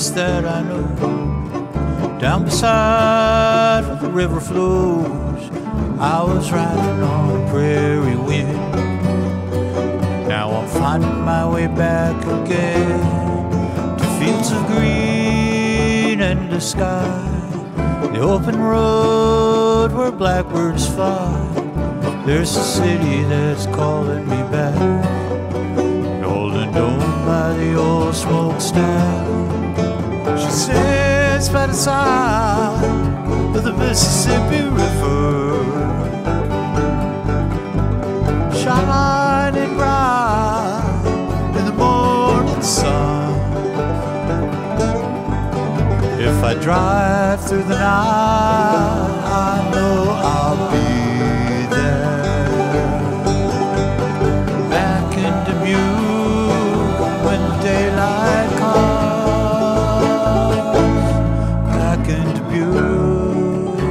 place that I know, down beside where the river flows. I was riding on a prairie wind. Now I'm finding my way back again to fields of green and the sky, the open road where blackbirds fly. There's a city that's calling me back, golden dome by the old smokestack. She sits by the side of the Mississippi River, shining bright in the morning sun. If I drive through the night, I know I'll be there. Back in Dubuque when the daylight comes. Back in Dubuque,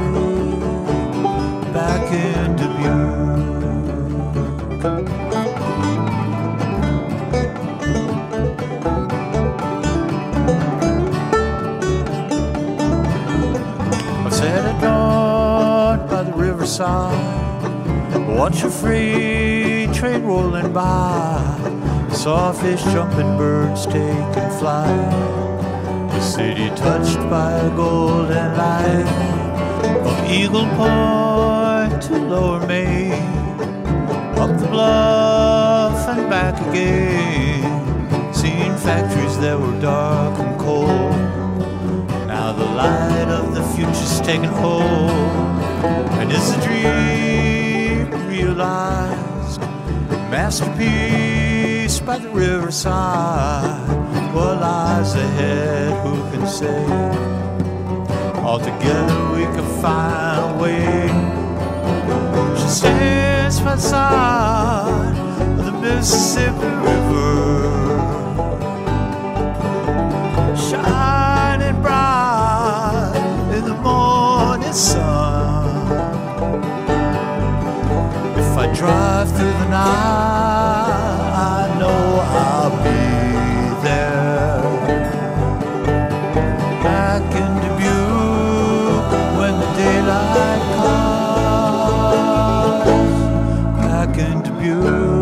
back in Dubuque. Set at dawn by the riverside, watch a freight train rolling by, sawfish jumping, birds taking flight. The city touched by a golden light, from Eagle Point to Lower Main, up the bluff and back again, seeing factories that were dark and cold. Now the light of the future's taking hold, and it's a dream realized, masterpiece by the riverside. What lies ahead, who can say? All together we can find a way. She stands by the side of the Mississippi River, shining bright in the morning sun. If I drive through the night, I know I'll be there. Back in Dubuque when the daylight comes. Back in Dubuque.